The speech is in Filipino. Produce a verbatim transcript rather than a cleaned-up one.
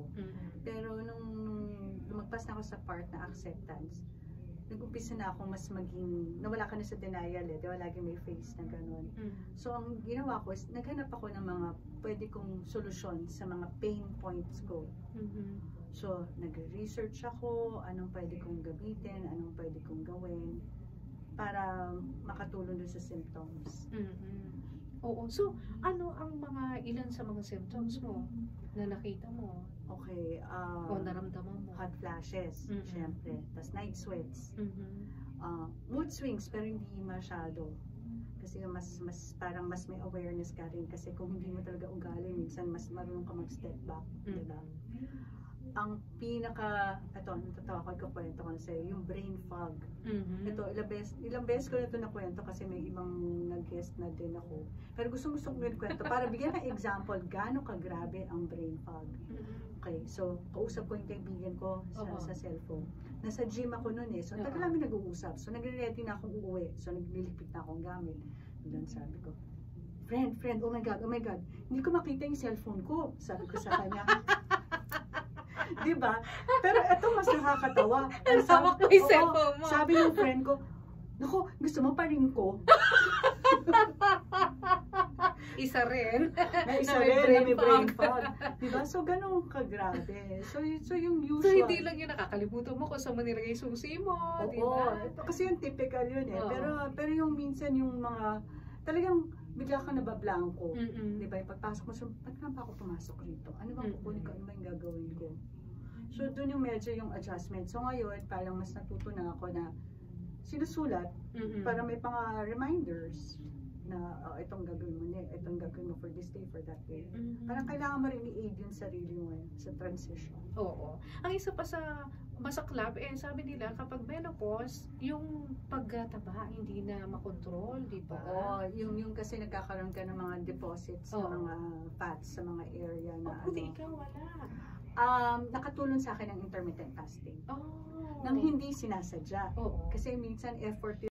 ko. Mm-hmm. Pero nung lumagpas na ako sa part na acceptance, nag-umpisa na akong mas maging, nawala ka na sa denial eh, di ba lagi may face na gano'n. Mm-hmm. So ang ginawa ko is, naghanap ako ng mga pwede kong solusyon sa mga pain points ko. Mm-hmm. So nag-research ako, anong pwede kong gamitin, anong pwede kong gawin, para makatulong dun sa symptoms. Mm-hmm. Oo. So, ano ang mga ilan sa mga symptoms mo na nakita mo? Okay, uh, O naramdaman mo? hot flashes, Mm-hmm. syempre. Tapos night sweats. Mm-hmm. Uh, mood swings, pero hindi masyado. Kasi mas, mas, parang mas may awareness ka rin. Kasi kung hindi mo talaga ugali, minsan mas marunong ka mag-step back. Mm-hmm. Diba? Ang pinaka, ito, natatawa ko, ikukwento ko na sa'yo, yung brain fog. Mm-hmm. Ito, ilang beses, ilang beses ko na ito nakwento kasi may ibang nag-guest na din ako. Pero gusto gusto ko kwento para bigyan ng example gaano kagrabe ang brain fog. Mm-hmm. Okay, so kausap ko yung kaibigan ko sa, Uh-huh. sa cellphone. Nasa gym ako noon eh, so tagal Uh-huh. namin nag-uusap. So nagre-ready na akong uuwi, so naglilipit na akong gamit. Doon sabi ko, friend, friend, oh my God, oh my God, hindi ko makita yung cellphone ko. Sabi ko sa kanya. Diba? Pero ito mas nakakatawa. Ang hawak mo yung oo, cellphone mo. Sabi ng friend ko, naku, gusto mo pa rin ko? Isa rin. Na isa Na may rin, na brain may brain fog. fog. Diba? So, ganun kagrabe. So, y- so yung So, usual. hindi lang yun nakakalimutan mo kung saan mo nilagay yung susi mo, Oo, di ba? ito kasi yung typical yun eh. Oo. Pero, pero yung minsan yung mga, talagang bigla ka nabablanko. Mm-mm. Di ba? Yung pagpasok mo, so, ba't nga ba ako pumasok rito? Ano bang Mm-mm. kukunin ko? Ano ba yung gagawin ko? So, dun yung medyo yung adjustment. So, ngayon, parang mas natuto na ako na sinusulat Mm-mm. para may pang reminders na oh, itong gagawin mo, ne- itong gagawin mo for this day, for that day. Mhm. Parang kailangan mo rin i-aid yung sarili mo eh, sa transition. Oo. Ang isa pa sa masaklap, eh, sabi nila, kapag menopause, yung pagtaba hindi na makontrol, di ba? Oo, yung, yung kasi nagkakaroon ka ng mga deposits Oo. ng mga fats sa mga area na Oh, buti ano. ikaw wala. Um, nakatulong sa akin ang intermittent fasting. Oh. Nang hindi sinasadya. Oo. Kasi minsan effort